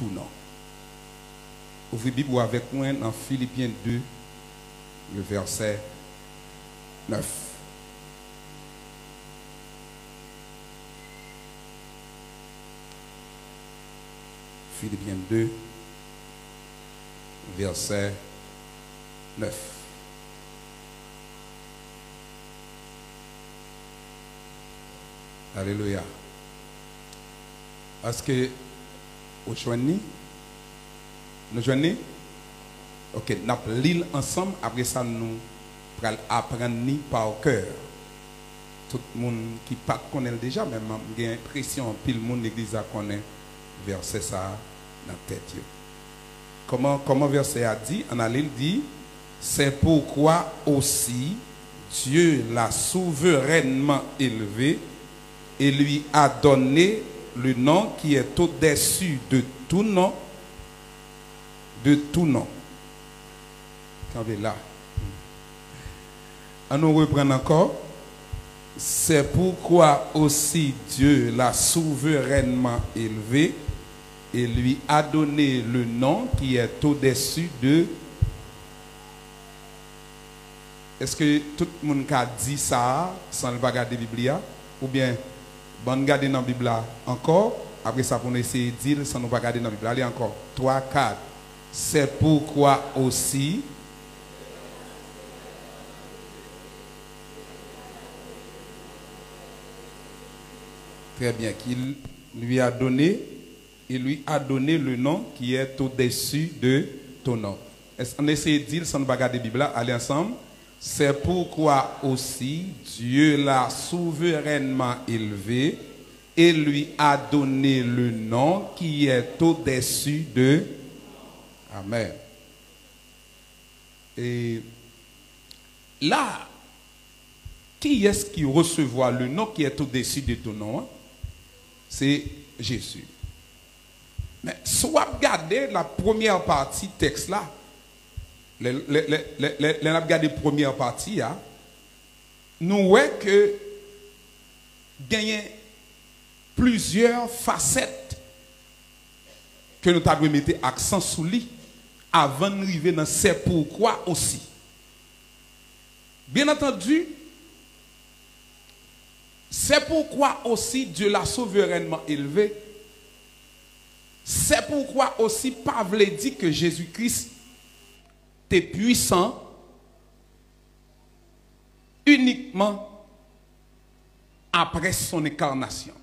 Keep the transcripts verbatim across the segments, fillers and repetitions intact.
tout nom. Ouvrez la Bible avec moi dans Philippiens deux, le verset neuf. Philippiens deux, verset neuf. Alléluia. Est-ce que vous joignez? Nous joignez? Ok, nous allons lire ensemble. Après ça, nous allons apprendre par cœur. Tout le monde qui ne connaît pas déjà, mais j'ai l'impression que tout le monde de l'église connaît verset ça dans la tête. Comment, comment verset a dit? En allait dit, c'est pourquoi aussi Dieu l'a souverainement élevé et lui a donné le nom qui est au-dessus de tout nom, de tout nom. Quand on est là, on nous reprend encore. C'est pourquoi aussi Dieu l'a souverainement élevé et lui a donné le nom qui est au-dessus de. Est-ce que tout le monde a dit ça sans le regarder la Bible? Ou bien, bon, regarder dans la Bible encore. Après ça, pour essayer de dire sans nous regarder dans la Bible. Allez encore. trois, quatre. C'est pourquoi aussi. Très bien. Qu'il lui a donné. Il lui a donné le nom qui est au-dessus de ton nom. On essaie de dire sans nous regarder la Bible. Allez ensemble. C'est pourquoi aussi Dieu l'a souverainement élevé et lui a donné le nom qui est au-dessus de. Amen. Et là, qui est-ce qui recevra le nom qui est au-dessus de ton nom? C'est Jésus. Mais soit regardez la première partie texte là. Les, les, les, les, les, les regardez la première partie, hein, nous voyons que gagne plusieurs facettes que nous avons mis accent sur lui avant d'arriver dans c'est pourquoi aussi. Bien entendu, c'est pourquoi aussi Dieu l'a souverainement élevé. C'est pourquoi aussi Pavel dit que Jésus-Christ est puissant uniquement après son incarnation.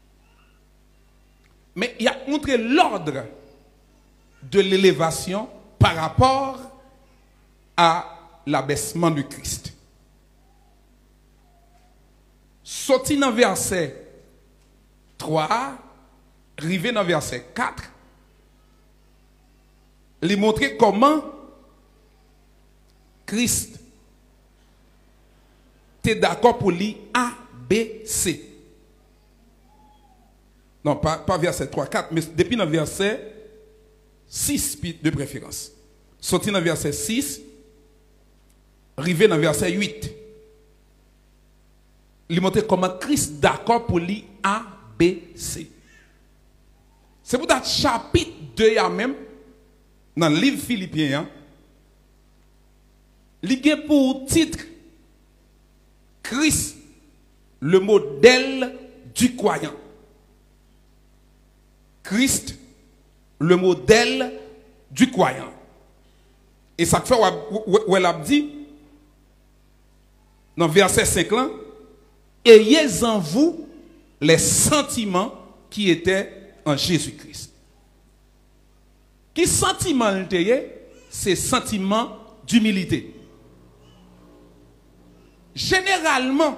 Mais il a montré l'ordre de l'élévation par rapport à l'abaissement du Christ. Sorti dans verset trois, arrivé dans verset quatre, il montre comment Christ t'es d'accord pour lire A, B, C. Non, pas, pas verset trois, quatre, mais depuis dans verset six de préférence. Sorti dans verset six, arrivé dans verset huit. Il montre comment Christ d'accord pour lire A, B, C. C'est pour ça chapitre deux à même, dans le livre Philippiens, il a pour titre Christ, le modèle du croyant. Christ, le modèle du croyant. Et ça fait où elle a dit, dans verset cinq là, ayez en vous les sentiments qui étaient en Jésus-Christ. Qui sentiment c'est sentiment d'humilité. Généralement,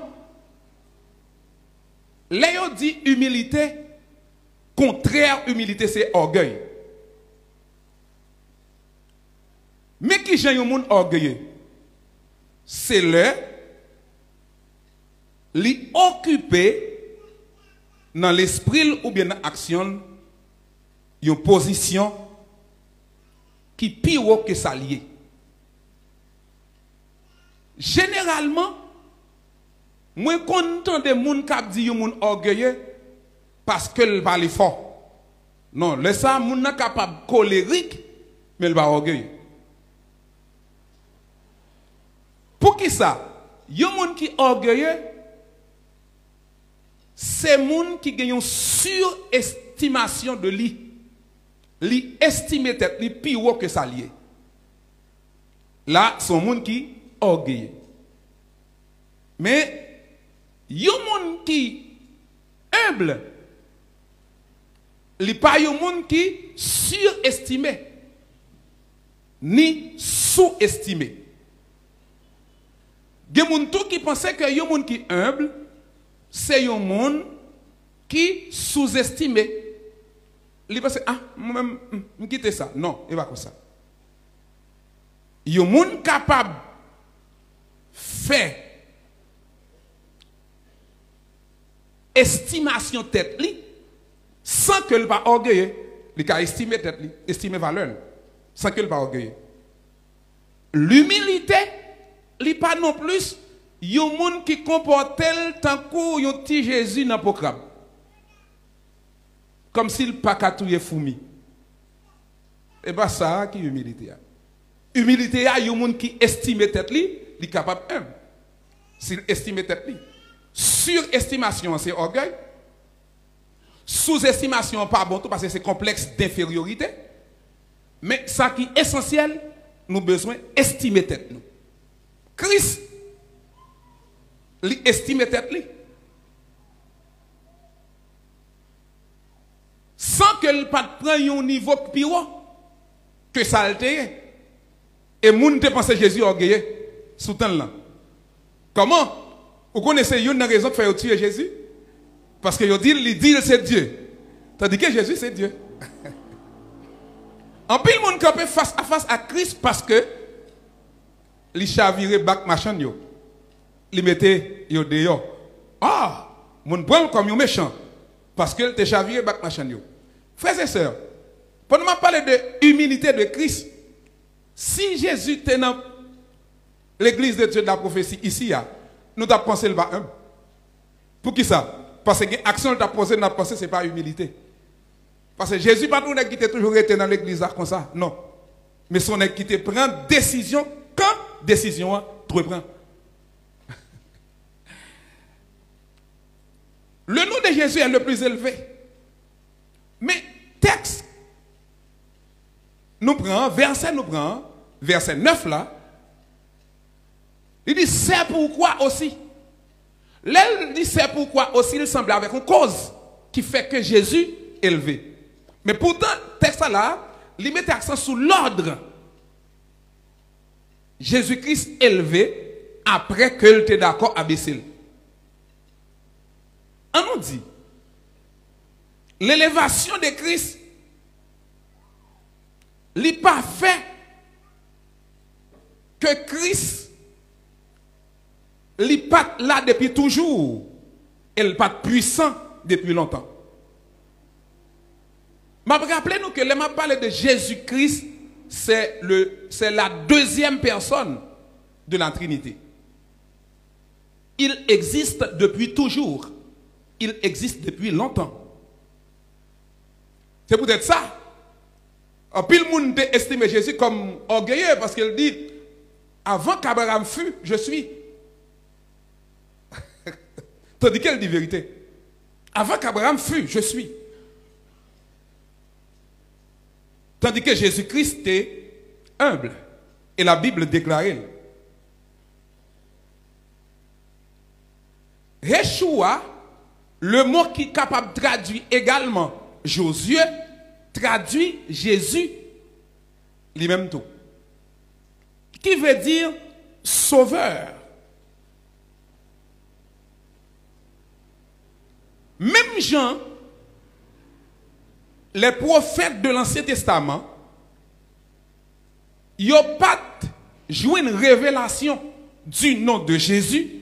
Léo dit humilité, contraire humilité, c'est orgueil. Mais qui j'ai un monde orgueilleux? C'est le li occuper dans l'esprit ou bien dans l'action une position qui pire que ça lié. Généralement, moi content de moun qui dit yon moun orgueilleux parce que le parle fort. Non, le ça, moun nan capable colérique, mais il va orgueilleux. Pour qui ça? Yon moun qui orgueilleux, c'est moun qui gagne une surestimation de lui. Li estime tête li plus haut que ça lié. Là, son moun qui orgueilleux. Mais yon moun qui humble, li pas yon moun qui surestimé ni sous-estimé. Gen moun tout qui pensait que yon moun qui humble, c'est yon moun qui sous-estimé. Il pense ah moi-même me quitter ça. Non, il va comme ça. Yon moun capable faire estimation tête li sans que le pas orgueilleux, il ka estimer tête li, estimer valeur sans que le pas orgueilleux. L'humilité li pas non plus yon moun qui comporte tant que yon petit Jésus dans programme. Comme s'il pas katouye foumi. Et pas ça qui humilité. Humilité a yon moun qui estime tête li, li capable un. S'il estime tête li. Surestimation c'est orgueil. Sous-estimation pas bon tout parce que c'est complexe d'infériorité. Mais ça qui est essentiel, nous besoin estimer tête nous. Christ li estime tête li. Sans que le pas prenne un niveau plus haut que ça altère. Et moun te pense Jésus orgueilleux sous temps là. Comment? Vous connaissez une raison de faire tuer Jésus? Parce que vous dit, il dit c'est Dieu. Tandis que Jésus c'est Dieu. En plus, le monde campé face à face à Christ parce que il chavirait bac machin yo. Il mettait yo dehors. Ah, mon prend comme un méchant parce qu'il te chaviré bac machin yo. Frères et sœurs, pendant que je parle de humilité de Christ, si Jésus était dans l'église de Dieu de la prophétie ici, nous avons pensé le bas humble. Pour qui ça? Parce que l'action que tu as posée, nous avons pensé que ce n'est pas humilité. Parce que Jésus pas tout qui toujours été dans l'église comme ça. Non. Mais son qui te prend décision quand décision te reprend. Le nom de Jésus est le plus élevé. Mais texte nous prend, verset nous prend, verset neuf là, il dit c'est pourquoi aussi. Là, il dit c'est pourquoi aussi il semble avec une cause qui fait que Jésus est élevé. Mais pourtant, texte là, il met accent sur l'ordre. Jésus-Christ élevé après qu'il était d'accord à baisser. On nous dit, l'élévation de Christ, n'est pas fait que Christ n'est pas là depuis toujours. Elle n'est pas puissant depuis longtemps. Je me rappelle nous que le m'a parlé de Jésus-Christ, c'est la deuxième personne de la Trinité. Il existe depuis toujours. Il existe depuis longtemps. C'est peut-être ça. En pile monde estime Jésus comme orgueilleux parce qu'il dit avant qu'Abraham fût, je suis. Tandis qu'elle dit vérité. Avant qu'Abraham fût, je suis. Tandis que Jésus-Christ est humble. Et la Bible déclare. Yeshua, le mot qui est capable de traduire également Josué, traduit Jésus lui-même tout. Qui veut dire sauveur. Même Jean, les prophètes de l'Ancien Testament, ils n'ont pas joué une révélation du nom de Jésus.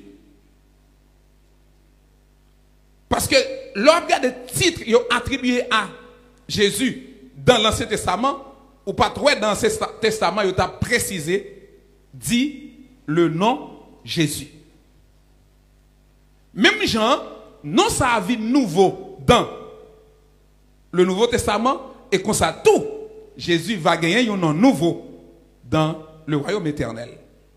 Parce que l'organe de titre qu'ils ont attribué à Jésus dans l'Ancien Testament, ou pas trop dans l'Ancien Testament, ils ont précisé, dit le nom Jésus. Même Jean, non ça a vu nouveau dans le Nouveau Testament, et comme ça tout, Jésus va gagner un nom nouveau dans le royaume éternel.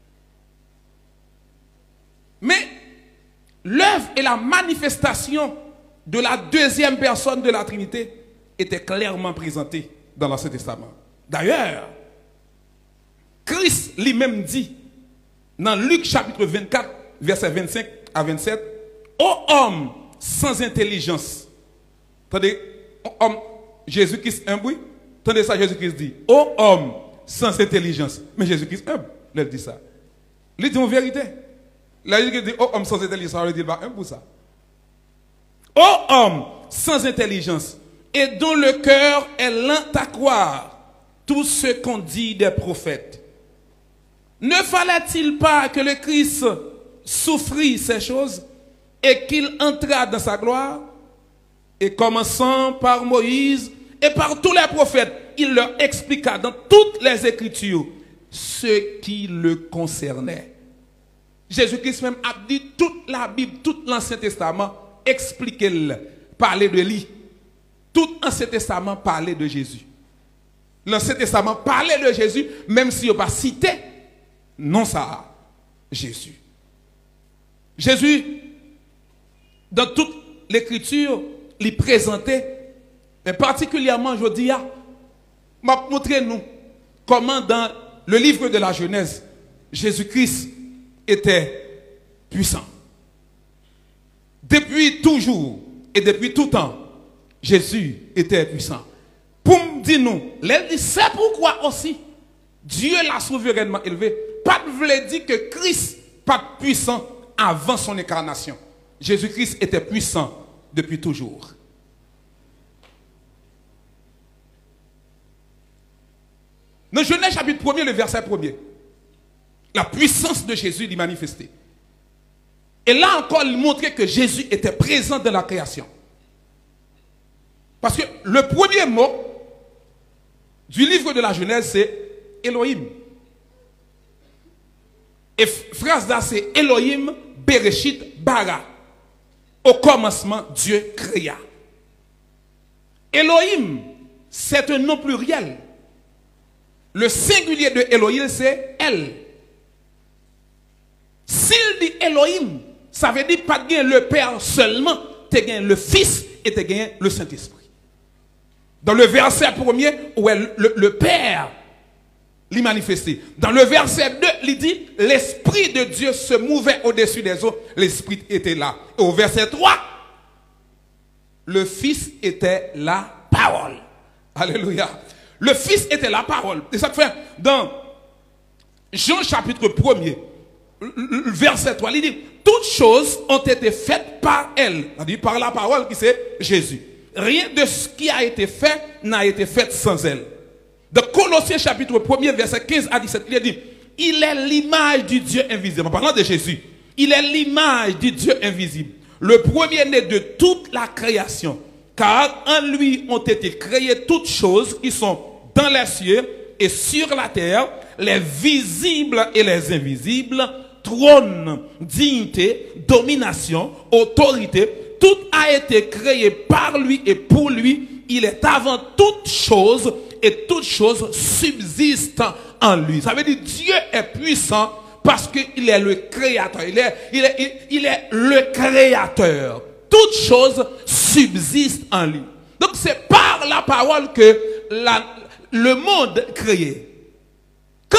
Mais l'œuvre et la manifestation de la deuxième personne de la Trinité étaient clairement présentées dans l'Ancien Testament. D'ailleurs, Christ lui-même dit dans Luc chapitre vingt-quatre, versets vingt-cinq à vingt-sept, ô homme sans intelligence. Attendez, homme, Jésus-Christ un bruit. Attendez ça, Jésus-Christ dit, ô homme sans intelligence. Mais Jésus-Christ humble, il dit ça. Il dit en vérité. Là, il dit, ô homme sans intelligence, il dit pas un pour ça. Ô homme sans intelligence, et dont le cœur est lent à croire tout ce qu'on dit des prophètes. Ne fallait-il pas que le Christ souffrit ces choses et qu'il entra dans sa gloire? Et commençant par Moïse et par tous les prophètes, il leur expliqua dans toutes les Écritures ce qui le concernait. Jésus-Christ même a dit toute la Bible, tout l'Ancien Testament, expliquez-le, parlez de lui. Tout l'Ancien Testament parlait de Jésus. L'Ancien Testament parlait de Jésus, même si on n'a pas cité, non ça, Jésus. Jésus, dans toute l'Écriture, il présentait, mais particulièrement, je dis, m'a montré nous comment dans le livre de la Genèse, Jésus-Christ était puissant. Depuis toujours et depuis tout temps, Jésus était puissant. Pour me dire nous, c'est pourquoi aussi Dieu l'a souverainement élevé. Pas de voulait dire que Christ pas puissant avant son incarnation. Jésus-Christ était puissant depuis toujours. Dans Genèse chapitre premier, le verset premier, la puissance de Jésus est manifestée. Et là encore, il montrait que Jésus était présent dans la création. Parce que le premier mot du livre de la Genèse, c'est Elohim. Et phrase là, c'est Elohim, Bereshit, Bara. Au commencement, Dieu créa. Elohim, c'est un nom pluriel. Le singulier de Elohim, c'est El. S'il dit Elohim, ça veut dire pas gagner le Père seulement, tu gagnes le Fils et tu gagnes le Saint-Esprit. Dans le verset premier, où est le, le, le Père l'y manifesté. Dans le verset deux, il dit, l'Esprit de Dieu se mouvait au-dessus des eaux, l'Esprit était là. Et au verset trois, le Fils était la parole. Alléluia. Le Fils était la parole. Et ça fait, dans Jean chapitre premier, verset trois, il dit, toutes choses ont été faites par elle. On dit par la parole qui c'est Jésus. Rien de ce qui a été fait n'a été fait sans elle. Dans Colossiens chapitre premier, verset quinze à dix-sept, il dit, il est l'image du Dieu invisible. En parlant de Jésus, il est l'image du Dieu invisible. Le premier-né de toute la création. Car en lui ont été créées toutes choses qui sont dans les cieux et sur la terre, les visibles et les invisibles, trône, dignité, domination, autorité, tout a été créé par lui et pour lui. Il est avant toute chose et toute chose subsiste en lui. Ça veut dire Dieu est puissant parce qu'il est le créateur. Il est, il est, il, il est le créateur. Toute chose subsiste en lui. Donc c'est par la parole que la, le monde créé. Quand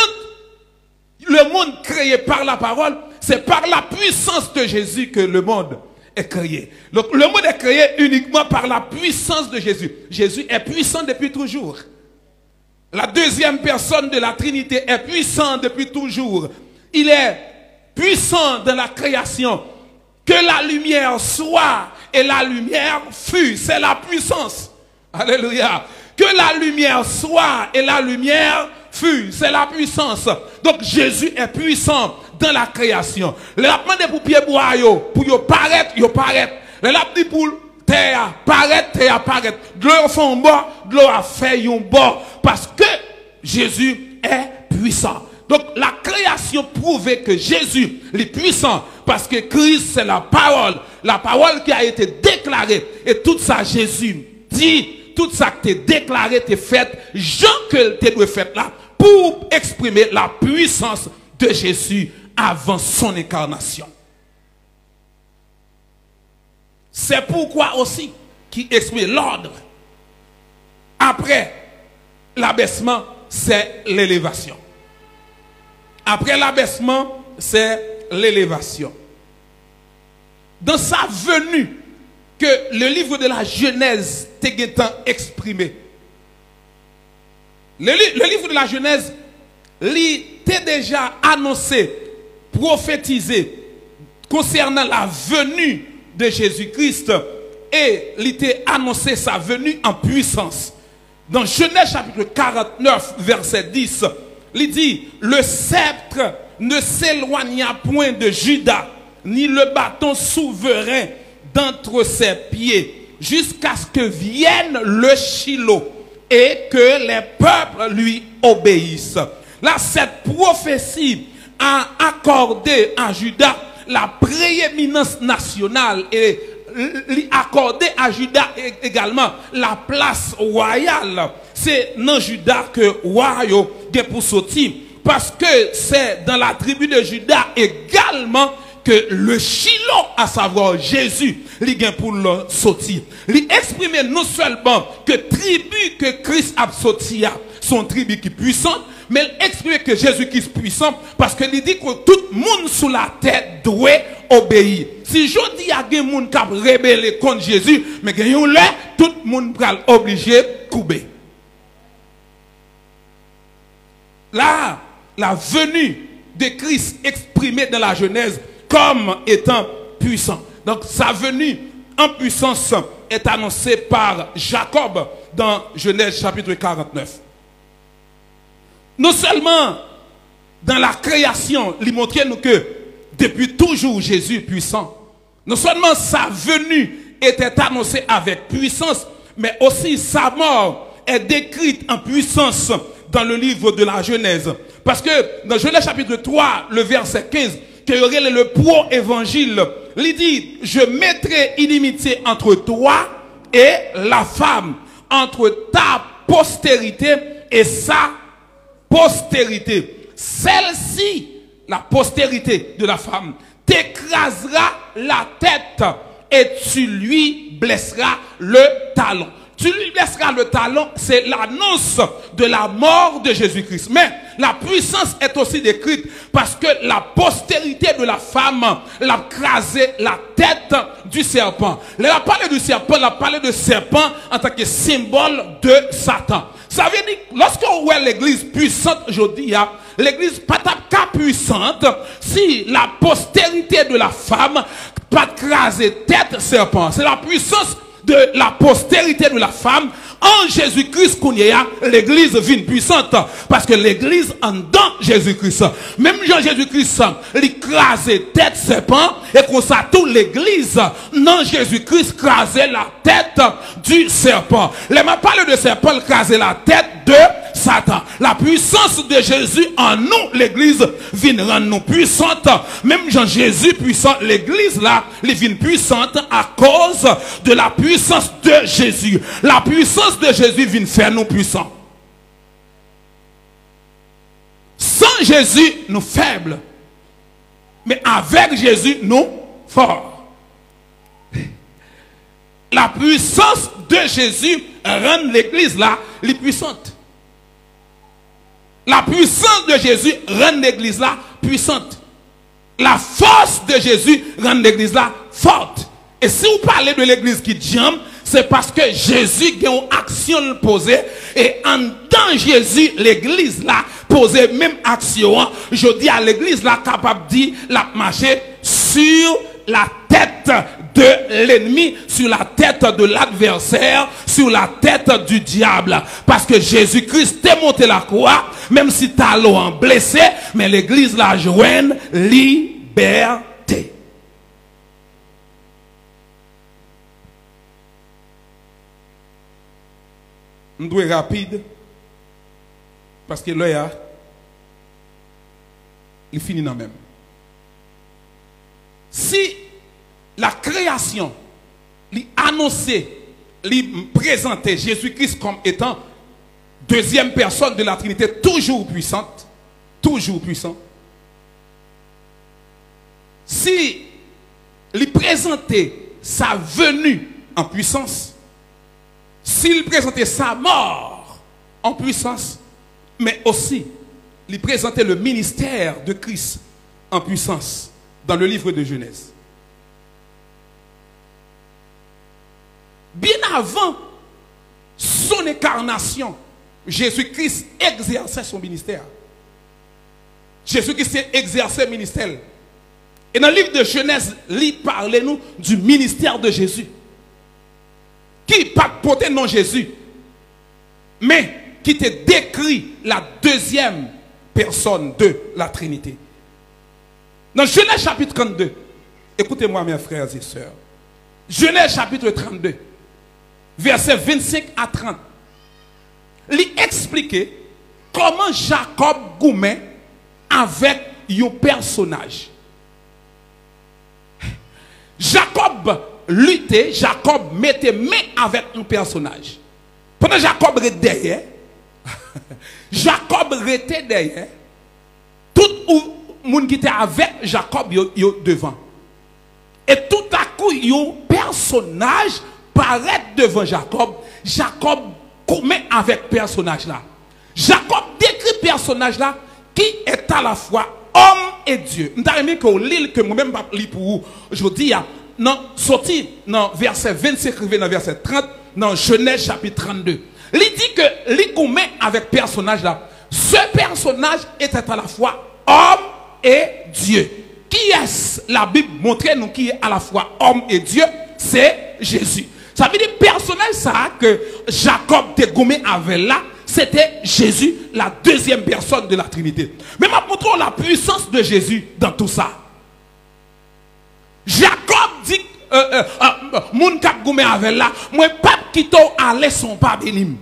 le monde créé par la parole, c'est par la puissance de Jésus que le monde est créé. Donc le monde est créé uniquement par la puissance de Jésus. Jésus est puissant depuis toujours. La deuxième personne de la Trinité est puissant depuis toujours. Il est puissant dans la création. Que la lumière soit et la lumière fut. C'est la puissance. Alléluia. Que la lumière soit et la lumière fut. C'est la puissance. Donc Jésus est puissant dans la création. Le l'a demandé pour pied bois pour yo paraître, yo paraître. Le l'a dit pour terre paraître, terre paraître. De l'eau font bord, de l'eau a fait un bord parce que Jésus est puissant. Donc la création prouvait que Jésus est puissant parce que Christ c'est la parole, la parole qui a été déclarée et tout ça Jésus dit tout ça que tu déclaré, tu fait, Jean que tu dois faire là, pour exprimer la puissance de Jésus avant son incarnation. C'est pourquoi aussi qui exprime l'ordre. Après l'abaissement, c'est l'élévation. Après l'abaissement, c'est l'élévation. Dans sa venue, que le livre de la Genèse t'est exprimé. Le, le livre de la Genèse, il t'est déjà annoncé, prophétisé concernant la venue de Jésus-Christ et il t'est annoncé sa venue en puissance. Dans Genèse chapitre quarante-neuf, verset dix, il dit, le sceptre ne s'éloigna point de Juda, ni le bâton souverain d'entre ses pieds, jusqu'à ce que vienne le Shiloh et que les peuples lui obéissent. Là, cette prophétie a accordé à Juda la prééminence nationale et accordé à Juda également la place royale. C'est dans Juda que royaume est pour sortir, parce que c'est dans la tribu de Juda également que le Shiloh, à savoir Jésus, il vient pour le sortir. Il exprime non seulement que tribu que Christ a sorti sont tribus qui puissantes, mais il exprime que Jésus-Christ est puissant parce qu'il dit que tout le monde sous la tête doit obéir. Si je dis à des gens qui ont rébellé contre Jésus, mais tout le monde est obligé de couper. Là, la venue de Christ exprimée dans la Genèse comme étant puissant. Donc sa venue en puissance est annoncée par Jacob dans Genèse chapitre quarante-neuf. Non seulement dans la création, il montre nous que depuis toujours Jésus est puissant. Non seulement sa venue était annoncée avec puissance, mais aussi sa mort est décrite en puissance dans le livre de la Genèse. Parce que dans Genèse chapitre trois, le verset quinze, que y aurait le pro-évangile, il dit, je mettrai inimitié entre toi et la femme, entre ta postérité et sa postérité. Celle-ci, la postérité de la femme, t'écrasera la tête et tu lui blesseras le talon. Tu lui blesseras le talon, c'est l'annonce de la mort de Jésus-Christ. Mais la puissance est aussi décrite parce que la postérité de la femme l'a crasé la tête du serpent. Elle a parlé du serpent, elle a parlé de serpent en tant que symbole de Satan. Ça veut dire, lorsqu'on voit l'église puissante aujourd'hui, l'église pas ta puissante si la postérité de la femme pas craser tête serpent. C'est la puissance de la postérité de la femme en Jésus-Christ qu'on y a, l'église vient puissante parce que l'église en dans Jésus-Christ. Même Jean Jésus-Christ, il crase tête serpent et qu'on ça toute l'église non Jésus-Christ crasait la tête du serpent. Les m'a parlé de serpent, il crasait la tête de Satan. La puissance de Jésus en nous, l'église vient rendre nous puissante. Même Jean Jésus puissant, l'église là, il vient puissante à cause de la puissance de Jésus. La puissance de Jésus vient faire nous puissants. Sans Jésus, nous faibles. Mais avec Jésus, nous forts. La puissance de Jésus rend l'église là, les puissante. La puissance de Jésus rend l'église là puissante. La force de Jésus rend l'église là forte. Et si vous parlez de l'église qui jambe, c'est parce que Jésus a une action posée et en dans Jésus, l'église là posée même action. Je dis à l'église là capable de dire la marcher sur la tête de l'ennemi, sur la tête de l'adversaire, sur la tête du diable. Parce que Jésus-Christ est monté la croix, même si talon blessé, mais l'église la joigne liberté. On doit être rapide, parce que là, il finit dans même. Si la création lui annonçait il présentait Jésus-Christ comme étant deuxième personne de la Trinité, toujours puissante, toujours puissant. Si il présentait sa venue en puissance, s'il présentait sa mort en puissance, mais aussi il présentait le ministère de Christ en puissance dans le livre de Genèse. Bien avant son incarnation, Jésus-Christ exerçait son ministère. Jésus-Christ exerçait le ministère. Et dans le livre de Genèse, il parlait nous du ministère de Jésus. Qui pas porté non Jésus, mais qui te décrit la deuxième personne de la Trinité. Dans Genèse chapitre trente-deux, écoutez-moi mes frères et sœurs. Genèse chapitre trente-deux, versets vingt-cinq à trente. Il explique comment Jacob goumait avec un personnage. Jacob luttait, Jacob mettait main avec un personnage. Pendant Jacob était derrière, Jacob était derrière, tout le monde qui était avec Jacob yo devant. Et tout à coup, un personnage paraît devant Jacob. Jacob commet avec personnage là. Jacob décrit personnage là qui est à la fois homme et Dieu. Nous avons mis que l'île que moi-même pas lire pour vous aujourd'hui, non, sorti dans verset vingt-cinq, dans verset trente, dans Genèse chapitre trente-deux. Il dit que l'île commet avec personnage là. Ce personnage était à la fois homme et Dieu. Qui est la Bible montre nous qui est à la fois homme et Dieu? C'est Jésus. Ça veut dire personnage ça que Jacob te gommé avec là, c'était Jésus, la deuxième personne de la Trinité. Mais maintenant montrons la puissance de Jésus dans tout ça. Jacob dit euh, euh, euh, mon cap gommé avec là, moi pas quitter aller son pas béni.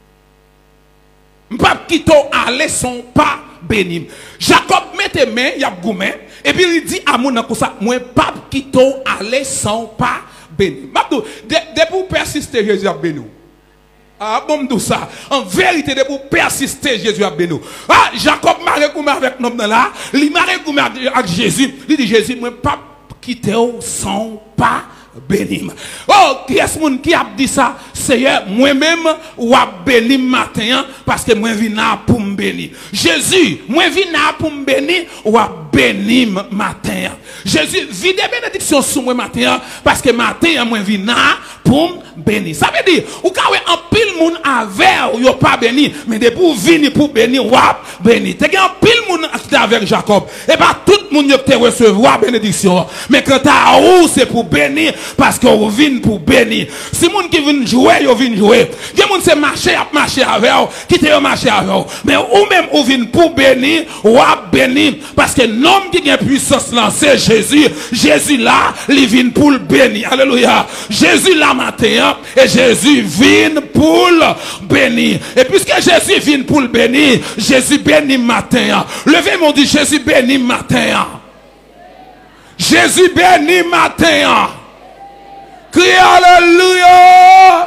Pas quitter aller son pas béni. Jacob mette main, il a gommé et puis il dit à mon comme ça, moi pas quitter aller son pas béni. Maintenant, de pour persister Jésus a béni. Ah bon tout ça. En vérité, de pour persister Jésus a béni. Ah Jacob marre gommé avec nom là, il marre gommé avec Jésus, il dit Jésus moi pas quitter son pas béni. Oh, qui est-ce qui a dit ça? Seigneur, moi-même, ou a béni matin, parce que moi viens pour me bénir. Jésus, moi viens pour me bénir, ou a béni matin. Jésus, vide bénédiction sur moi matin, parce que matin, moi viens pour me bénir. Ça veut dire, ou quand en pile moun avec, ou pas béni, mais de pour venir pour bénir, ou a béni. T'es en pile moun avec Jacob, et pas tout le monde te recevoir bénédiction. Mais quand t'as où c'est pour bénir, parce qu'on vient pour bénir. Si moun qui vient jouer, ils viennent jouer. Il y a moun c'est marcher à marcher avec eux, qui te marcher avec eux. Mais ou même ou vient pour bénir, ou à bénir. Parce que l'homme qui a puissance là, c'est Jésus. Jésus là, il vient pour le bénir. Alléluia. Jésus là matin, et Jésus vient pour le bénir. Et puisque Jésus vient pour le bénir, Jésus bénit matin. Levez mon dit Jésus bénit matin. Jésus bénit matin. Criez alléluia.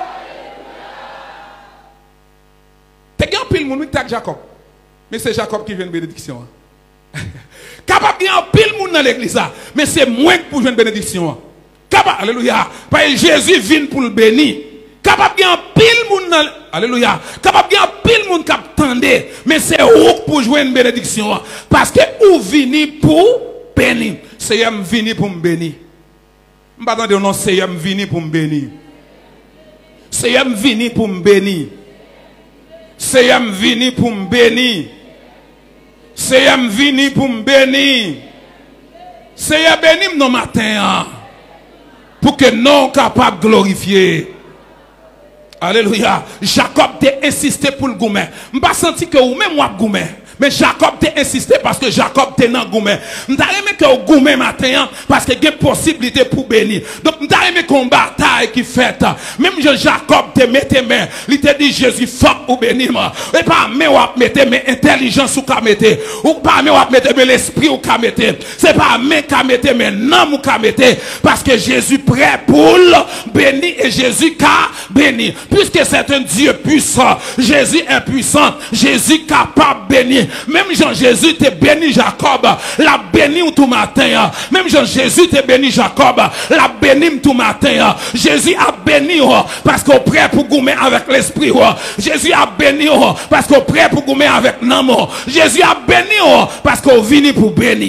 T'es un pile moun avec Jacob. Mais c'est Jacob qui vient de bénédiction. Capable de un pile moun dans l'église. Mais c'est moi qui pour jouer une bénédiction. Capable, alléluia. Parce que Jésus vient pour le bénir. Capable de un pile moun dans alléluia. Capable de un pile moun qui attendait. Mais c'est où pour jouer une bénédiction. Parce que ou vini pour bénir. C'est vini pour me bénir. Je ne vais pas non, c'est vini pour me bénir. C'est vini pour me bénir. C'est vini pour me bénir. C'est vini pour me bénir. C'est béni non matin. Pour que non capable de glorifier. Alléluia. Jacob t'a insisté pour le gourmet. Je ne pas senti que vous même moi gourmet. Mais Jacob t'a insisté parce que Jacob t'es dans gourmet. M'ta aimé que au gourmet matin parce que il y a possibilité pour bénir. Donc m'ta aimé qu'on bataille qui fait. Même Jacob te mette main, il te dit Jésus fuck ou bénir moi. Et pas mais ou mettre mais intelligence ou ka mettre ou pas mais ou mettre mais l'esprit ou ka mettre. C'est pas mais ka mettre mais non ou ka mettre parce que Jésus prêt pour bénir et Jésus ka bénir. Puisque c'est un Dieu puissant, Jésus est puissant, Jésus capable de bénir. Même Jean-Jésus te béni Jacob, la béni tout matin. Même Jean-Jésus te béni Jacob, la béni tout matin. Jésus a béni parce qu'on prêt pour goumer avec l'esprit. Jésus a béni parce qu'on prêt pour goumer avec l'amour. Jésus a béni parce qu'on vient pour bénir.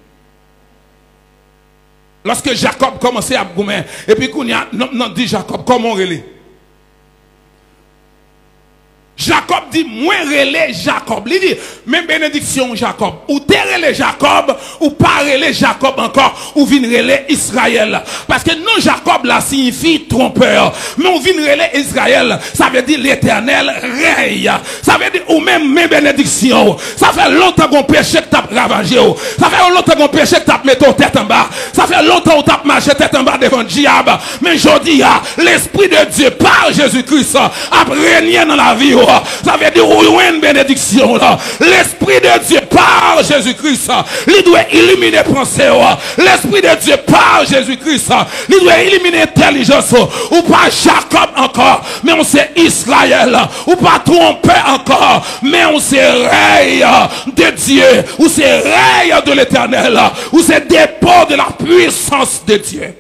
Lorsque Jacob commençait à goumer, et puis qu'on a non dit Jacob, comment on relève? Jacob dit, moi relais Jacob. Il dit, même bénédiction Jacob. Ou t'es relais Jacob, ou pas relais Jacob encore, ou vin relais Israël. Parce que non Jacob là signifie trompeur. Mais on vin relais Israël, ça veut dire l'éternel règne. Ça veut dire, ou même mes bénédictions. Ça fait longtemps qu'on péché que t'as ravagé. Ça fait longtemps qu'on péché que t'as mis ton tête en bas. Ça fait longtemps qu'on t'as marché tête en bas devant le diable. Mais je dis, l'Esprit de Dieu par Jésus-Christ a régné dans la vie. Ça veut dire où une bénédiction là. L'Esprit de Dieu par Jésus-Christ, il doit illuminer pensée. L'Esprit de Dieu par Jésus-Christ, il doit illuminer intelligence. Ou pas Jacob encore, mais on sait Israël. Ou pas tromper encore, mais on sait règne de Dieu. Ou c'est règne de l'Éternel. Ou c'est dépôt de la puissance de Dieu.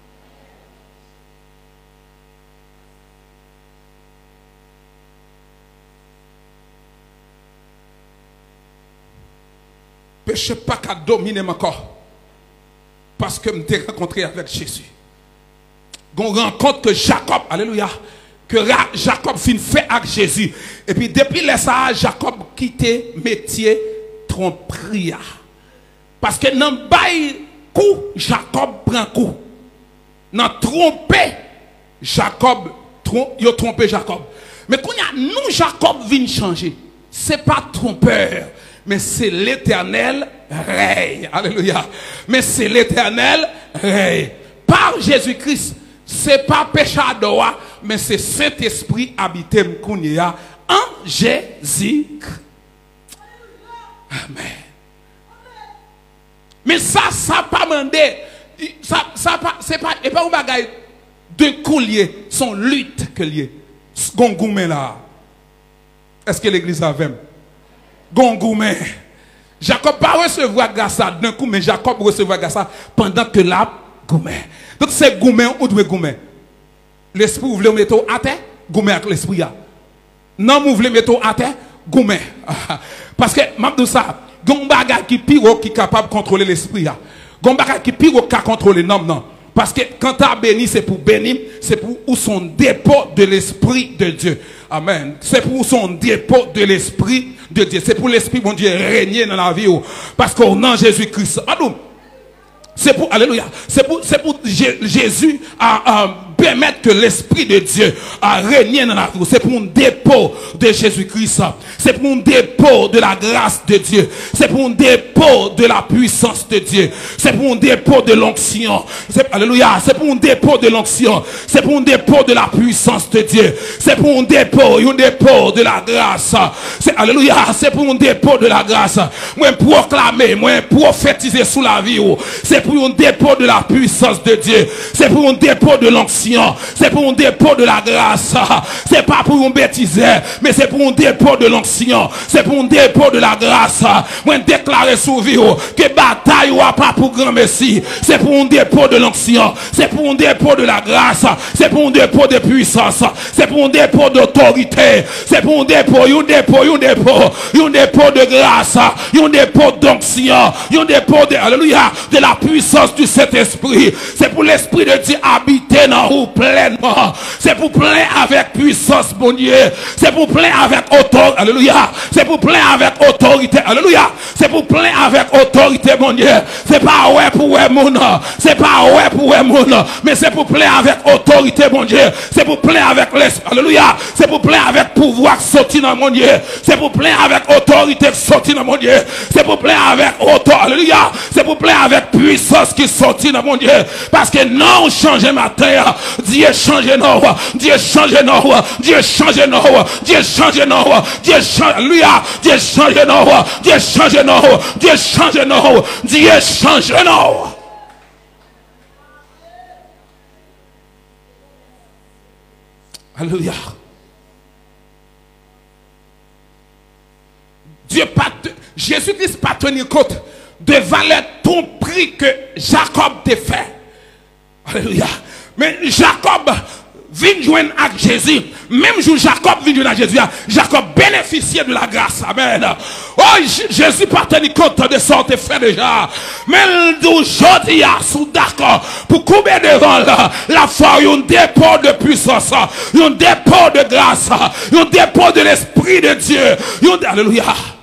Péché pas qu'à dominer mon corps. Parce que je m'ai rencontré avec Jésus. On rencontre que Jacob, alléluia, que Jacob fin fait avec Jésus. Et puis depuis le ça, Jacob quitté métier tromperie. Parce que dans le bail coup, Jacob prend coup. Dans tromper, Jacob, il a trompé Jacob. Mais quand nous, Jacob vient changer. Ce n'est pas trompeur. Mais c'est l'Éternel règne. Alléluia. Mais c'est l'Éternel règne. Par Jésus-Christ, ce n'est pas péché à doigt, mais c'est Saint-Esprit habité m'kounia en Jésus. Amen. Mais ça, ça pas mandé. Ça, ça pas, c'est pas, et pas un bagaille de coulier, son lutte que lié. Gongoumé là. Est-ce que l'église a même? Gongoumé. Jacob pas recevoir grâce d'un coup, mais Jacob recevoir grâce pendant que là, goumé. Donc c'est goumé ou doit goumé. L'esprit vous voulez mettre à terre, goumé avec l'esprit. Non, vous voulez mettre à terre, goumé. Parce que, même ça, Gombaga qui pire qui est capable de contrôler l'esprit. Gombaga qui pire qui a contrôlé non, non. Parce que quand tu as béni, c'est pour bénir, c'est pour où son dépôt de l'Esprit de Dieu. Amen. C'est pour son dépôt de l'Esprit de Dieu. C'est pour l'Esprit, mon Dieu, régner dans la vie. Parce qu'au nom de Jésus-Christ. C'est pour, alléluia, c'est pour, c'est pour Jésus à, à permettre que l'Esprit de Dieu a régné dans la vie. C'est pour un dépôt de Jésus-Christ. C'est pour un dépôt de la grâce de Dieu. C'est pour un dépôt de la puissance de Dieu. C'est pour un dépôt de l'onction. Alléluia, c'est pour un dépôt de l'onction. C'est pour un dépôt de la puissance de Dieu. C'est pour un dépôt, un dépôt de la grâce. C'est, alléluia, c'est pour un dépôt de la grâce. Moi, proclamer, moi, prophétiser sous la vie. C'est pour un dépôt de la puissance de Dieu. C'est pour un dépôt de l'onction. C'est pour un dépôt de la grâce. C'est pas pour un bêtise, mais c'est pour un dépôt de l'onction. C'est pour un dépôt de la grâce. Moi, déclarer sous vie que bataille ou pas pour grand Messie. C'est pour un dépôt de l'onction. C'est pour un dépôt de la grâce. C'est pour un dépôt de puissance. C'est pour un dépôt d'autorité. C'est pour un dépôt, un dépôt, un dépôt, un dépôt de grâce. Un dépôt d'onction. Un dépôt de, alléluia, de la puissance du Saint-Esprit. C'est pour l'Esprit de Dieu habiter dans vous pleinement. C'est pour plein avec puissance, mon Dieu. C'est pour plein avec autorité. Alléluia. C'est pour plein avec autorité. Alléluia. C'est pour plein avec autorité, mon Dieu. C'est pas ouais pour ouais mon. C'est pas ouais pour ouais mon. Mais c'est pour plein avec autorité, mon Dieu. C'est pour plein avec l'esprit. Alléluia. C'est pour plein avec pouvoir sortir dans mon Dieu. C'est pour plein avec autorité sortir dans mon Dieu. C'est pour plein avec autorité. Alléluia. C'est pour plein avec puissance qui sortit dans mon Dieu. Parce que non, change ma terre. Dieu change non. Dieu change non. Dieu change non. Dieu change non. Dieu change. Alléluia. Dieu change non. Dieu change non. Dieu change non. Dieu change non. Alléluia. Dieu pas, Jésus-Christ pas tenir compte de valeur ton prix que Jacob t'a fait. Alléluia. Mais Jacob vient joindre avec Jésus. Même jour Jacob vient joindre à Jésus, Jacob bénéficiait de la grâce. Amen. Oh, Jésus pas tenu compte de ça te fait déjà. Mais aujourd'hui, sous d'accord, pour couper devant la, la foi, un dépôt de puissance, un dépôt de grâce, un dépôt de l'Esprit de Dieu. Alléluia.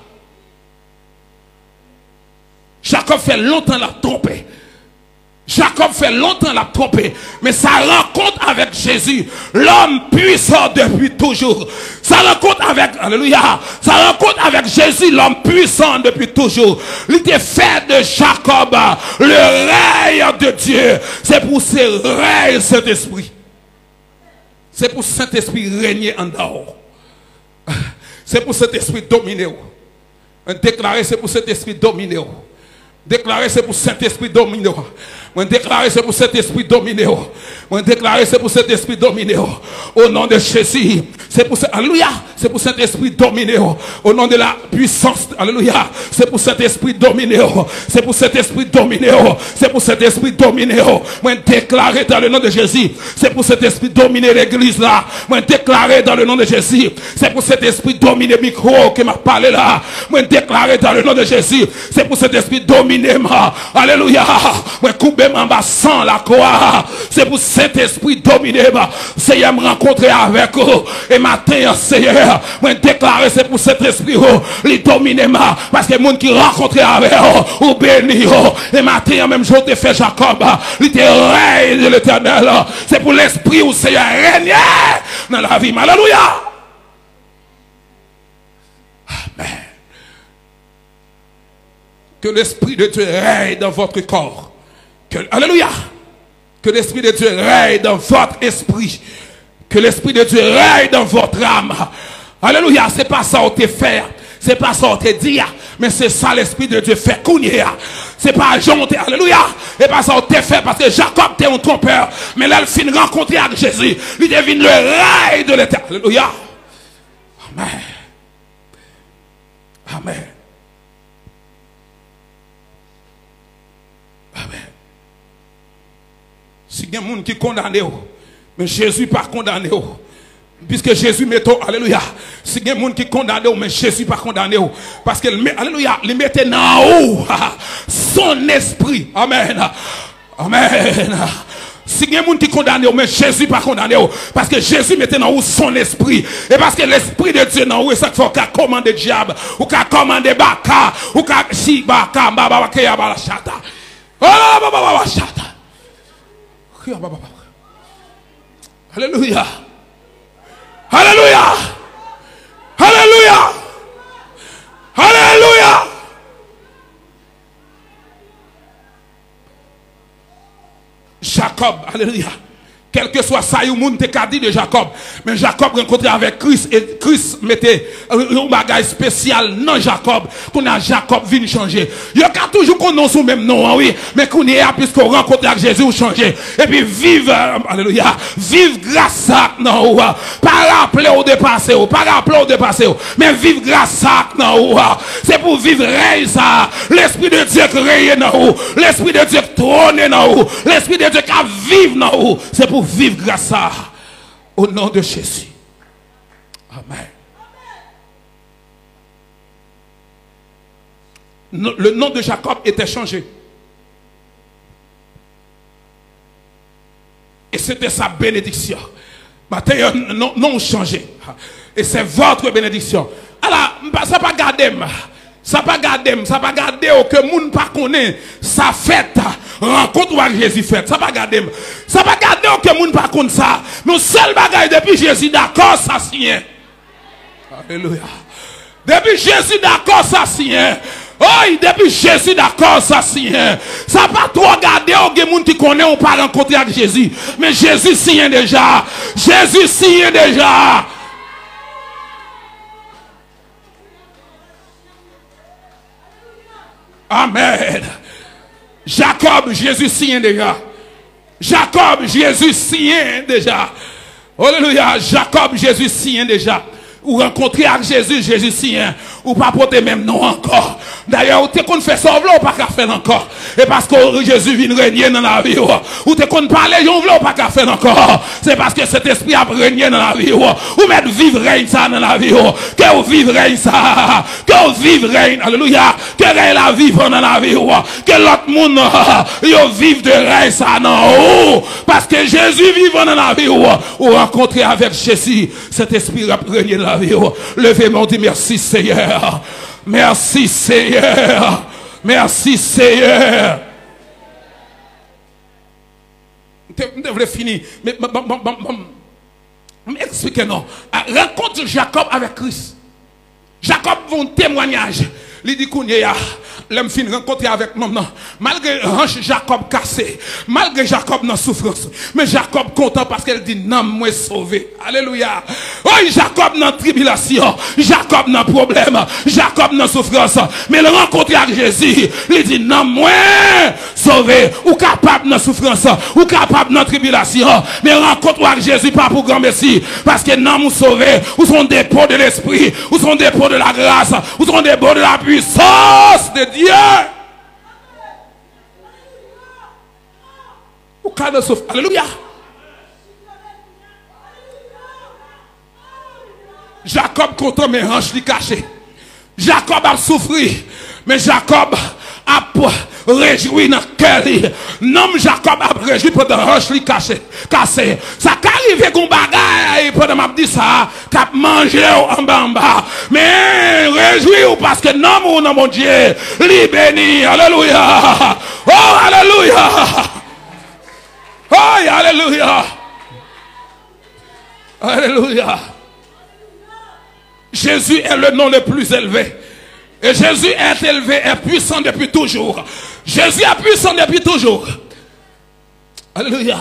Jacob fait longtemps la tromper. Jacob fait longtemps la tromper. Mais sa rencontre avec Jésus, l'homme puissant depuis toujours. Sa rencontre avec, alléluia, sa rencontre avec Jésus, l'homme puissant depuis toujours. Il était fait de Jacob le règne de Dieu. C'est pour ce règne Saint-Esprit. C'est pour Saint-Esprit régner en dehors. C'est pour cet esprit dominer. Déclarer, c'est pour cet esprit dominer. Déclarer, c'est pour cet esprit dominer. Déclarer, c'est pour cet esprit dominer. Déclarer, c'est pour cet esprit dominer. Au nom de Jésus. C'est pour, alléluia. C'est pour cet esprit dominer. Au nom de la puissance. Alléluia. C'est pour cet esprit dominer. C'est pour cet esprit dominer. C'est pour cet esprit dominer. Moi, déclarer dans le nom de Jésus. C'est pour cet esprit dominer l'église là. Moi, déclarer dans le nom de Jésus. C'est pour cet esprit dominer le micro qui m'a parlé là. Moi, déclarer dans le nom de Jésus. C'est pour cet esprit dominer. Alléluia. Moi, couper en bas sans la croix. C'est pour cet esprit dominer. Seigneur, me rencontrer avec vous. Et matin, Seigneur, moi, déclarer c'est pour cet esprit. Les dominer. Parce que les gens qui rencontrent avec vous, ou béni. Et matin, même jour, te fait Jacob. Il te règne de l'éternel. C'est pour l'esprit où Seigneur règne dans la vie. Alléluia. Amen. Que l'Esprit de Dieu règne dans votre corps. Que, alléluia. Que l'Esprit de Dieu règne dans votre esprit. Que l'Esprit de Dieu règne dans votre âme. Alléluia. C'est pas ça qu'on te fait. C'est pas ça qu'on te dit. Mais c'est ça l'Esprit de Dieu fait. C'est pas Jean. Alléluia. C'est pas ça qu'on te fait. Parce que Jacob était un trompeur. Mais là, il finit de rencontrer avec Jésus. Il devine le règne de l'éternel. Alléluia. Amen. Amen. Amen. Si il y a des gens qui condamnent, mais Jésus pas condamné. Puisque Jésus met, alléluia. Si il y a des gens qui condamnent, mais Jésus pas condamné. Parce que, alléluia, il mettait en haut son esprit. Amen. Amen. Si il y a des gens qui condamnent, mais Jésus pas condamné. Parce que Jésus mettait en haut son esprit. Et parce que l'esprit de Dieu en haut, c'est ça qu'il faut qu'il commande le diable. Ou qu'il commande Baka. Ou qu'il si Baka. Baba Kaya Bala Chata. Oh, Baba Baba Chata. Alléluia. Alléluia. Alléluia. Alléluia. Jacob, alléluia. Quel que soit ça, il y a dit de Jacob. Mais Jacob rencontré avec Christ et Christ mettait un bagage spécial non Jacob. Qu'on a Jacob vient changer. Il y a toujours qu'on a son même nom, oui. Mais qu'on est puisqu'on rencontre avec Jésus, changer. Et puis vivre, alléluia, vivre grâce à non, pas rappeler au dépassé, pas rappeler au dépassé, mais vivre grâce à non, c'est pour vivre règne ça. L'esprit de Dieu qui règne non, l'esprit de Dieu qui trône non, l'esprit de Dieu qui vive non, c'est pour vivre grâce à au nom de Jésus. Amen. Le nom de Jacob était changé. Et c'était sa bénédiction. Matin, non, non changé. Et c'est votre bénédiction. Alors, ça pas garder. Ça pas garder. Ça pas garder que moun pas connaît. Ça fait rencontre avec Jésus fait. Ça pas garder. Ça pas garder que moun pas connaît ça. Nous seul bagaille depuis Jésus d'accord ça signe. Alléluia. Depuis Jésus d'accord ça signe. Oh, depuis Jésus d'accord ça signe. Ça pas trop regarder au gen moun qui connaît ou pas rencontrer avec Jésus. Mais Jésus signe déjà. Jésus signe déjà. Amen. Jacob, Jésus signe déjà. Jacob, Jésus signe déjà. Alléluia. Jacob, Jésus signe déjà. Ou rencontrer avec Jésus, Jésus signe. Ou pas porter même nom encore. D'ailleurs, ou te qu'on fait sauver ou pas qu'à faire encore. Et parce que Jésus vient régner dans la vie. Ou te qu'on parler, ou pas qu'à faire encore. C'est parce que cet esprit a régné dans la vie. Ou mettre vivre règne ça dans la vie. Que vous vivre règne ça. Que vous vivre règne. Alléluia. Que règne la vivre dans la vie. Que l'autre monde, yo vive de règne ça non. Parce que Jésus vit dans la vie. Ou rencontrer avec Jésus, cet esprit a régné dans la vie. Levez-moi, dit merci Seigneur. Merci Seigneur. Merci Seigneur. Je devrais finir. Mais expliquez non. Rencontre Jacob avec Christ. Jacob vont témoignage. Il dit qu'on y a l'homme fin rencontré avec non non. Malgré hanche Jacob cassé, malgré Jacob dans souffrance, mais Jacob content parce qu'elle dit non moi sauvé. Alléluia. Oh Jacob dans tribulation, Jacob dans problème, Jacob dans souffrance, mais le rencontré avec Jésus, il dit non moi sauvé, ou capable dans souffrance, ou capable dans tribulation, mais rencontre avec Jésus pas pour grand merci parce que non nous sauvé, ou son dépôt de l'esprit, ou son dépôt de la grâce, ou son dépôt de la puissance de Dieu. Au cas de souffle. Alléluia. Jacob content mais hanche li caché. Jacob a souffert, mais Jacob a réjoui dans le cœur. Non, Jacob a réjoui pendant hanche li caché. Cassé. Ça qu'arrive qu'on bagaille pendant m'a dit ça, qu'a mangé en bas en bas. Mais réjoui parce que non mon mon Dieu, li béni. Alléluia. Oh alléluia. Oh alléluia. Alléluia. Jésus est le nom le plus élevé. Et Jésus est élevé, est puissant depuis toujours. Jésus est puissant depuis toujours. Alléluia.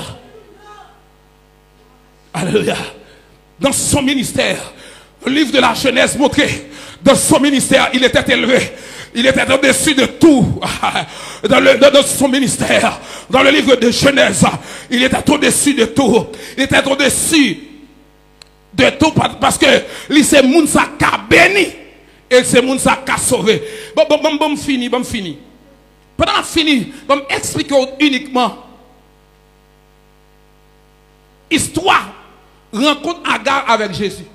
Alléluia. Dans son ministère, le livre de la Genèse montrait, dans son ministère, il était élevé. Il était au-dessus de tout. Dans, le, dans son ministère, dans le livre de Genèse, il était au-dessus de tout. Il était au-dessus de tout parce que lui c'est moun sa ka béni et c'est moun sa ka sauvé. Bon bon bon bon fini, bon fini. Pendant fini, bon expliquer uniquement histoire rencontre Agar avec Jésus.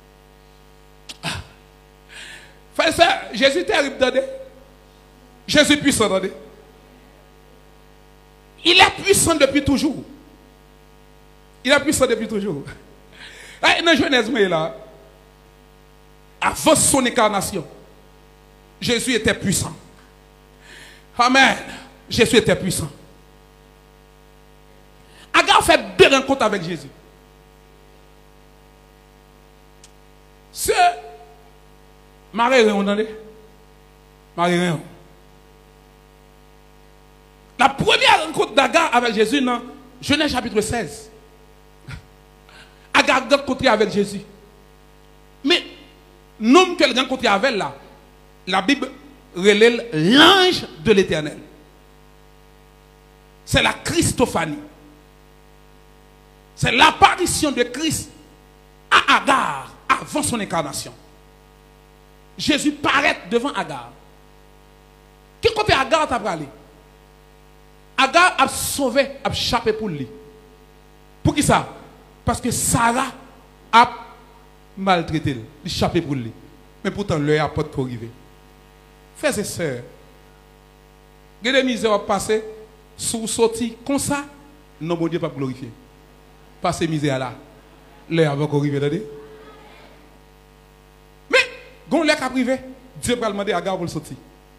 Frère, ça, Jésus terrible attendez. Jésus puissant attendez. Il est puissant depuis toujours. Il est puissant depuis toujours. Dans la Genèse, là, avant son incarnation, Jésus était puissant. Amen. Jésus était puissant. Agar fait deux rencontres avec Jésus. C'est Marie-Réon, Marie-Réon. La première rencontre d'Agar avec Jésus dans Genèse chapitre seize. Agar rencontré avec Jésus. Mais, nom qu'elle rencontré avec là, la Bible relève l'ange de l'Éternel. C'est la Christophanie. C'est l'apparition de Christ à Agar avant son incarnation. Jésus paraît devant Agar. Quel côté Agar t'a parlé? Agar a sauvé, a échappé pour lui. Pour qui ça? Parce que Sarah a maltraité, il a échappé pour lui. Mais pourtant, l'heure n'a pas de arrivé. Frères et sœurs, il y a des misères passées, sous sorti comme ça, non, mon Dieu pas glorifié. Passez misère là. l'air va encore arriver, attendez. Mais, quand l'air a privé, Dieu va demander à Agar pour le sortir.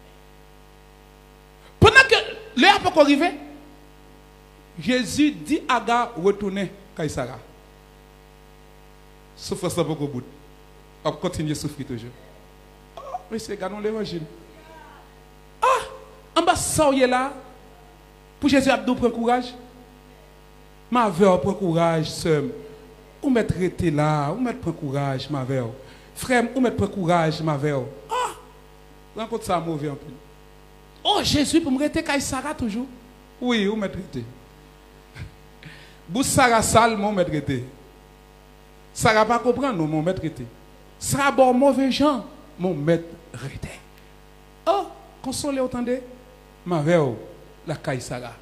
Pendant que l'air va encore arriver, Jésus dit à Agar, retournez, Kaïsara. Souffrance n'a pas au bout. On continue à souffrir toujours. Oh, mais c'est regardons l'évangile. Ah, en bas, ça y est là. Pour Jésus, Abdou prend courage. Ma veuve prend courage, sœur. Ou mettre traité là, ou mettre prend courage, ma veuve. Frère, ou mettre prend courage, ma veuve. Ah, rencontre ça mauvais en plus. Oh, Jésus, pour me rester Kaïsara toujours. Oui, ou mettre traité. Bou Sarah sale, mon mettre traité. Sarah pas comprendre, non, mon maître traité. Sarah bon mauvais gens, mon maître traité. Oh, consolez, entendez? Ma veuve, la Kaïsara.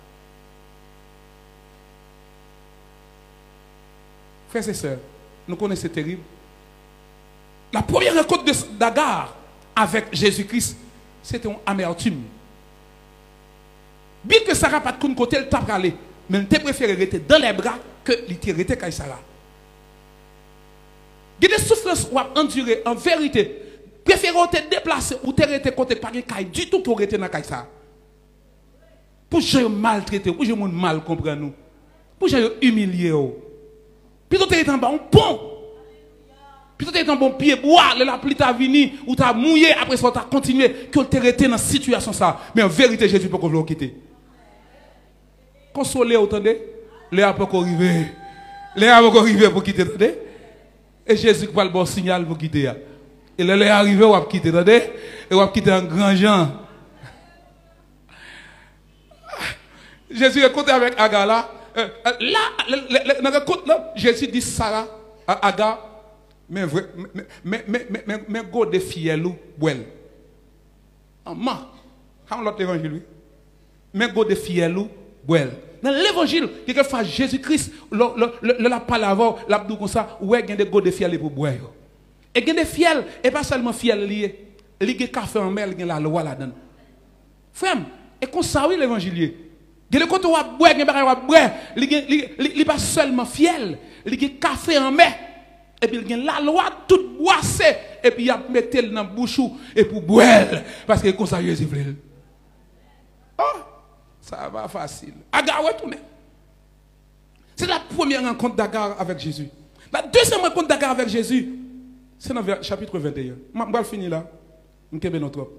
Frères et sœurs, nous connaissons terrible. La première rencontre d'Agar avec Jésus-Christ, c'était une amertume. Bien que Sarah pas de côté, elle t'a parlé, mais elle t'a préféré rester dans les bras que elle rester Kaïsara. Il y a des souffrances ou à endurer en vérité. Préférez te déplacer ou te rester côté par une caille du tout pour rester dans Kaïsara. Pour que je maltraité, pour que je mal comprendre nous. Pour que je humilié. Plutôt que tu es en bas, un pont. Plutôt que tu es en bon pied, boire, la pluie t'a venu, ou t'as mouillé, après ça, tu as continué, que tu es resté dans cette situation. Ça. Mais en vérité, Jésus peut vous quitter. Consolez, entendez? Léa peut arriver. Léa peut arriver pour quitter, entendez? Et Jésus va le bon signal pour quitter. Et là, il est arrivé, on va quitter, entendez? Et on va quitter un grand Jean. Jésus est côté avec Agar là. Euh, là, dans le côté là, Jésus dit Sarah à Agar, mais mais mais mais mais mais go de fiel ou bouel. En ma, quand l'autre évangile lui. Mais go de fiel ou bouel. Dans l'évangile, quelquefois Jésus-Christ, le la parle avant, l'a dit comme ça, ouais, il y a des go de fiel pour boire. Et il y a des fiel, et pas seulement fiel lié, il y a café en mer, il y a la loi là-dedans. Frère, et comme ça, oui, l'évangile. Il y a des côtés où on boit, il y a des boire, il n'y a pas seulement fiel, il y a café en mer, et puis il y a la loi toute boissée, et puis il y a mis dans la bouche et pour boire, parce que comme ça, Jésus veut. Oh! Ça va facile. Agar, retourne. C'est la première rencontre d'Agar avec Jésus. La deuxième rencontre d'Agar avec Jésus, c'est dans le chapitre vingt et un. Je vais finir là. Je vais notre.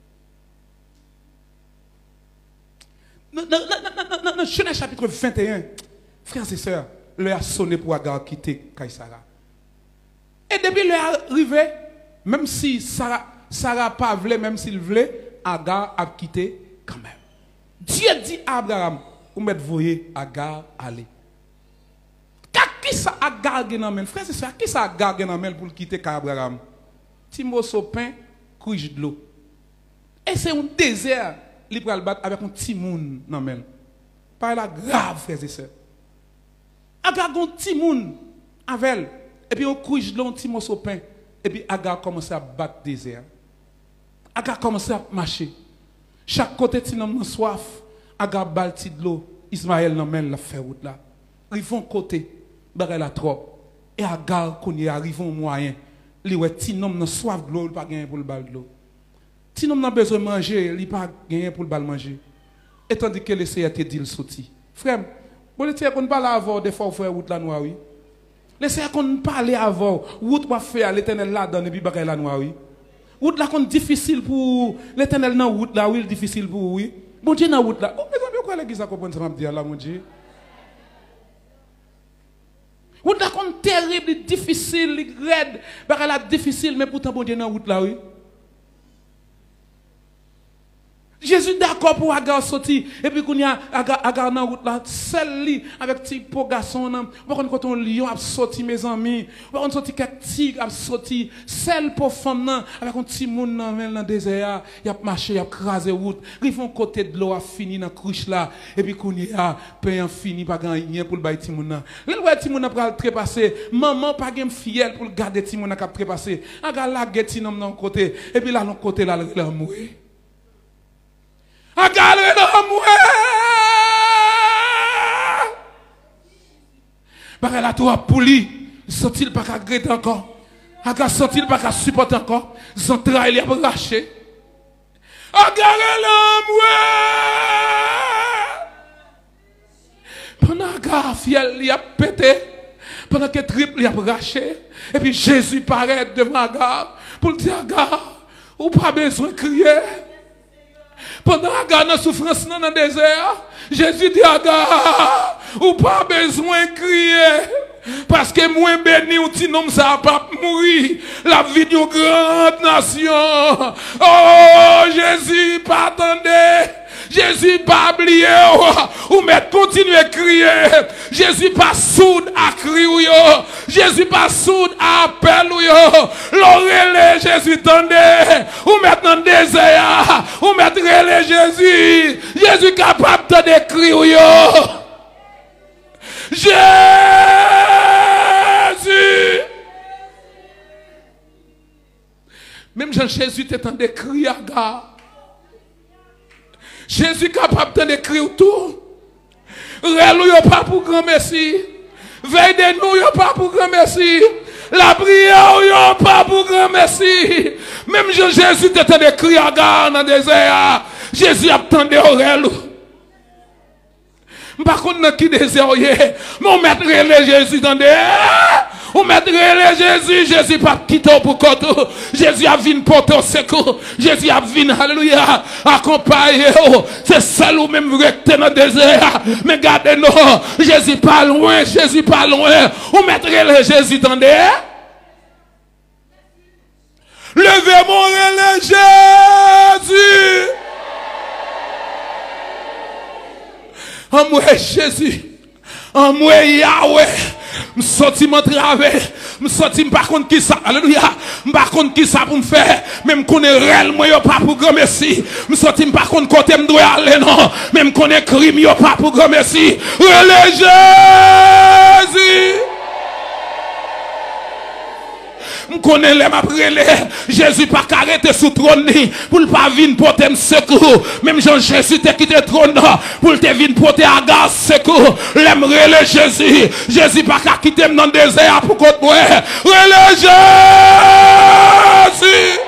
Dans le chapitre vingt et un, frères et sœurs, l'heure a sonné pour Agar quitter Kaïsara. Et depuis l'heure arrivé, même si Sarah n'a pas voulu, même s'il voulait, Agar a quitté quand même. Dieu dit à Abraham, vous mettez voyer Agar aller. Qui ça Agar genamel? Frère, c'est ça. Qui ça Agar genamel pour quitter Abraham? Timo sopin, couche de l'eau. Et c'est un désert, il peut le battre avec un petit monde namel. Par là grave, frères et sœurs. Agar gon petit monde avec elle. Et puis on couche de l'eau, un petit morceau de pain. Et puis Agar commence à battre le désert. Agar commence à marcher. Chaque côté de l'homme soif, Agar balti de l'eau, Ismaël n'amène la fait route là. Rivons côté, barre la trop. Et Agar qu'on y arrive au moyen. Li ouais ti nom nan soif de l'eau, il pas gagner pour le bal de l'eau. Ti nom nan besoin de manger, il pas gagner pour le bal manger. Et tandis que le Seigneur te dit le sorti. Frère, bon le Seigneur qu'on parle avant des fois faire route la noire oui. Le Seigneur qu'on parle avant, route va faire l'Éternel là dans et puis barre la noire oui. Route là qu'on difficile pour l'Éternel dans route là oui, difficile pour oui. Bon Dieu dans route là. Oh mais combien quoi l'église a comprendre ça m'a dire là mon Dieu. Route là qu'on terrible, difficile, raide, barre là difficile mais pourtant bon Dieu dans route là oui. Jésus d'accord pour Agar sortir et puis qu'on y a Agar dans route là seul lit avec petit pot garçon là par contre quand on lion a sorti mes amis par contre sorti quelques tigres a sorti seul pour femme là avec un petit monde dans le désert il a marché il a crasé route rivon côté de l'eau a fini dans cruche là et puis qu'on y a pain fini pas gagner pour le bail petit monde là le voit petit monde pour trépasser maman pas gain fiel pour garder petit monde qui trépasser Agar la guetti dans l'autre côté et puis là l'autre côté là il a mourir. Agar le mourir. Parce que la toi pouli, Sent-il pas qu'à regretter encore? Aga sent-il pas qu'à supporter encore? Son travail il a arraché. Agarre l'homme, ouais! Pendant que fiel il a pété, pendant que triple il a arraché, et puis Jésus paraît devant Agar pour dire Agar, ou pas besoin de crier. Pendant Agar dans la souffrance dans le désert, Jésus dit Agar, ou pas besoin de crier. Parce que moi béni ou ti nom ça pas mourir la vie d'une grande nation. Oh Jésus pas attendez. Jésus pas oublié ou mais continuer à crier. Jésus pas sourd à crier. Jésus pas sourd à appel. L'oreille Jésus tendez. Ou maintenant désert. Ou mettre Jésus. Jésus capable de crier. Jésus. Même Jean Jésus t'entendait crier à gars. Jésus capable de crier tout. Rélouille pas pour grand merci. Veille de nous pas pour grand merci. La prière pas pour grand merci. Même Jean Jésus t'entendait crier à gars dans le désert. Jésus attendait au rélouille. Par contre, qui désire, mais on mettrait le Jésus dans des. On mettrait le Jésus, Jésus pas quitter pour côté. Jésus a vu porter au secours. Jésus a vu, alléluia, accompagner. C'est seul ou même recté dans le désert. Mais gardez-nous, Jésus pas loin, Jésus pas loin. On mettrait le Jésus dans des. Levez mon le Jésus. En moi Jésus, en moi Yahweh, je sorti mon travail, je sorti par contre qui ça, alléluia, par contre qui ça pour me faire, même qu'on est réel, moi yo pas pour grand merci, je sorti par contre côté me doit aller non, même qu'on est crime yo pas pour grand merci, relais Jésus. Je connais les m'aprélé. Jésus pas arrêté sous trône pour ne pas venir porter secours. Même Jean Jésus t'a quitté trône pour te venir porter à gaz secours. L'aimerait le Jésus. Jésus pas quitté dans le désert pour qu'on moi. Relais Jésus.